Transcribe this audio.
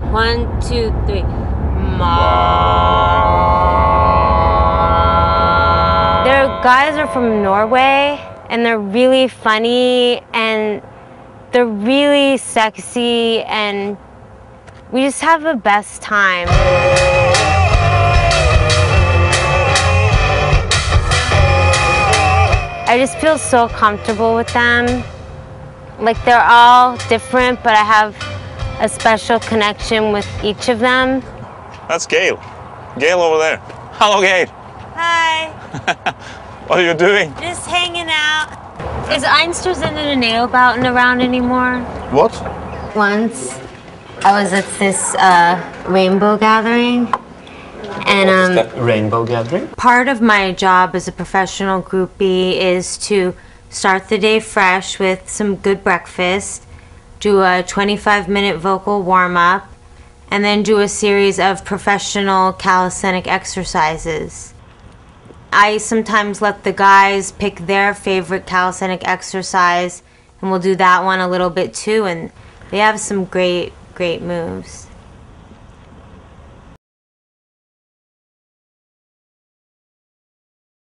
1, 2, 3. Their guys are from Norway, and they're really funny, and they're really sexy, and we just have the best time. I just feel so comfortable with them. Like, they're all different, but I have a special connection with each of them. That's Gail. Gail over there. Hello, Gail. Hi. What are you doing? Just hanging out. Is Einstürzende Nailbauten around anymore? What? Once I was at this rainbow gathering, and Rainbow gathering? part of my job as a professional groupie is to start the day fresh with some good breakfast, do a 25-minute vocal warm-up, and then do a series of professional calisthenic exercises. I sometimes let the guys pick their favorite calisthenic exercise, and we'll do that one a little bit too, and they have some great moves.